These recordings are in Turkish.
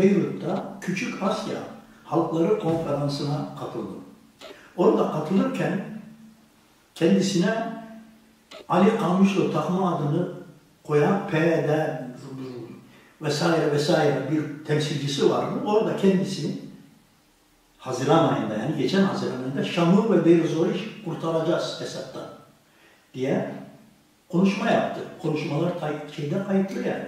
Beyrut'ta Küçük Asya Halkları Konferansı'na katıldım. Orada katılırken kendisine Ali Kamışlı takma adını koyan PYD vesaire vesaire bir temsilcisi vardı. Orada kendisi Haziran ayında, yani geçen Haziran ayında Şam'ı ve Deir-i-Zor'u kurtaracağız Esad'dan diye konuşma yaptı. Konuşmalar kayıtlı yani.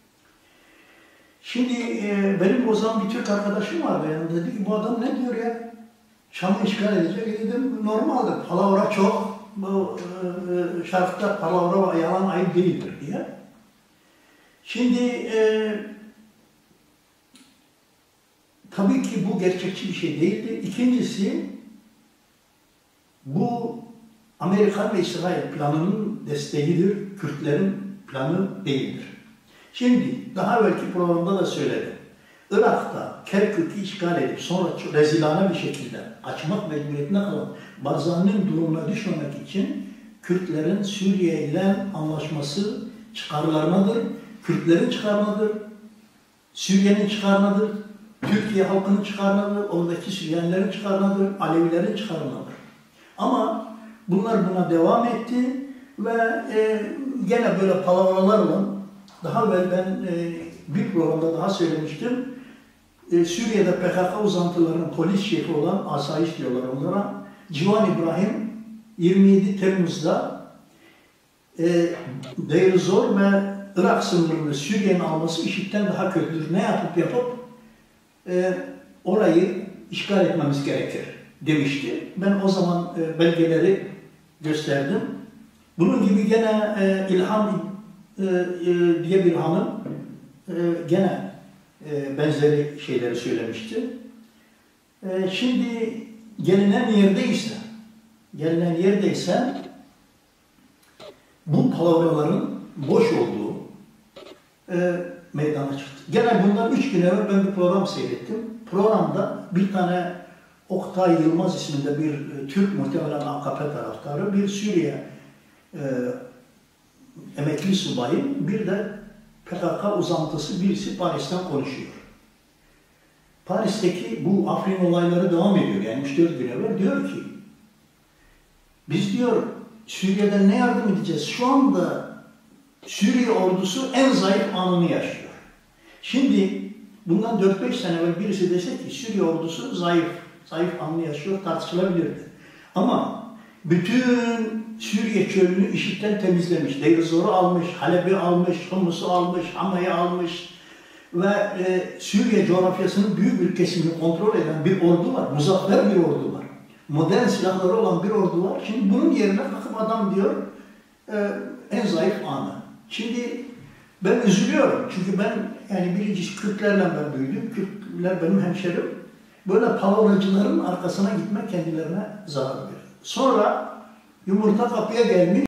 Şimdi benim o zaman bir Türk arkadaşım vardı, yani dedi ki bu adam ne diyor ya? Şam'ı işgal edecek. Dedim normaldir. Palavra çok. Bu şarkıda palavra ve yalan ayıp değildir diye. Şimdi tabii ki bu gerçekçi bir şey değildi. İkincisi, bu Amerikan ve İsrail planının desteğidir. Kürtlerin planı değildir. Şimdi daha evvelki programda da söyledim. Irak'ta Kerkük'ü işgal edip sonra rezilane bir şekilde açmak mecburiyetine kalan Barzani'nin durumuna düşmemek için Kürtlerin Suriye ile anlaşması çıkarlarınadır. Kürtlerin çıkarınadır. Suriye'nin çıkarınadır. Türkiye halkının çıkarınadır. Oradaki Süryanilerin çıkarınadır. Alevilerin çıkarınadır. Ama bunlar buna devam etti ve gene böyle palavralarla, daha evvel ben bir programda daha söylemiştim. Suriye'de PKK uzantılarının polis şefi olan, asayiş diyorlar onlara, Civan İbrahim 27 Temmuz'da Deir-i Zor ve Irak sınırını Suriye'nin alması IŞİD'den daha kötüdür. Ne yapıp orayı işgal etmemiz gerekir demişti. Ben o zaman belgeleri gösterdim. Bunun gibi gene İlham diye bir hanım gene benzeri şeyleri söylemişti. Şimdi gelinen yerdeyse bu palavraların boş olduğu meydana çıktı. Gene bundan 3 gün evvel ben bir program seyrettim. Programda bir tane Oktay Yılmaz isminde bir Türk, muhtemelen AKP taraftarı, bir Suriye emekli subayın, bir de PKK uzantısı birisi Paris'ten konuşuyor. Paris'teki bu Afrin olayları devam ediyor. Yani 3-4 gün evvel diyor ki biz diyor Suriye'den ne yardım edeceğiz? Şu anda Suriye ordusu en zayıf anını yaşıyor. Şimdi bundan 4-5 sene evvel birisi dese ki Suriye ordusu zayıf anını yaşıyor, tartışılabilirdi. Ama bütün Suriye çölünü IŞİD'den temizlemiş, Deir-i Zor'u almış, Halep'i almış, Humus'u almış, Hama'yı almış ve Suriye coğrafyasının büyük bir kesimini kontrol eden bir ordu var, muzaffer bir ordu var. Modern silahları olan bir ordu var. Şimdi bunun yerine kalkıp adam diyor en zayıf anı. Şimdi ben üzülüyorum. Çünkü ben yani birincisi Kürtlerle ben büyüdüm. Kürtler benim hemşerim. Böyle palavracıların arkasına gitmek kendilerine zarar verir. Sonra yumurta kapıya gelmiş.